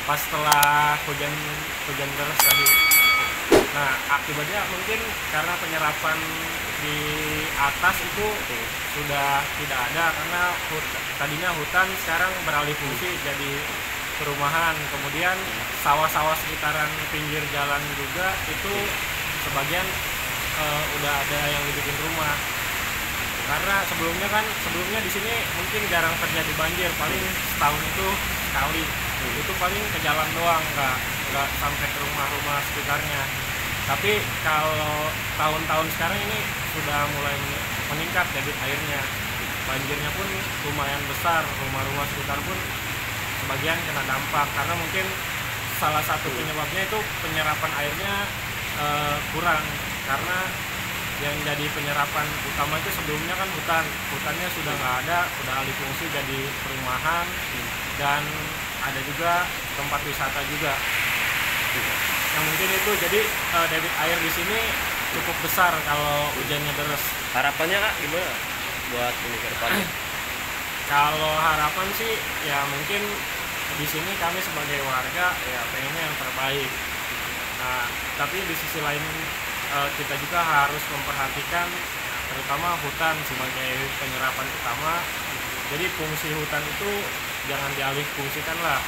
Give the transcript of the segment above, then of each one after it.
pas setelah hujan hujan deras tadi. Nah, akibatnya mungkin karena penyerapan di atas itu sudah tidak ada karena tadinya hutan sekarang beralih fungsi jadi perumahan. Kemudian sawah-sawah sekitaran pinggir jalan juga itu sebagian udah ada yang dibikin rumah. Karena sebelumnya di sini mungkin jarang terjadi banjir, paling setahun itu sekali. Itu paling ke jalan doang, nggak sampai ke rumah-rumah sekitarnya. Tapi kalau tahun-tahun sekarang ini sudah mulai meningkat debit airnya. Banjirnya pun lumayan besar, rumah-rumah sekitar pun sebagian kena dampak karena mungkin salah satu penyebabnya itu penyerapan airnya kurang, karena yang jadi penyerapan utama itu sebelumnya kan hutannya sudah nggak ada, udah alih fungsi jadi perumahan dan ada juga tempat wisata juga. Yang mungkin itu jadi debit air di sini cukup besar kalau hujannya deras. Harapannya Kak gimana buat ini ke depannya? Kalau harapan sih ya mungkin di sini kami sebagai warga ya pengennya yang terbaik. Nah, tapi di sisi lain kita juga harus memperhatikan terutama hutan sebagai penyerapan utama. Jadi fungsi hutan itu jangan dialih fungsikan lah,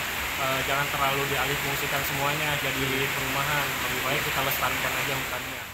jangan terlalu dialih fungsikan semuanya jadi perumahan. Lebih baik kita lestarikan aja hutannya.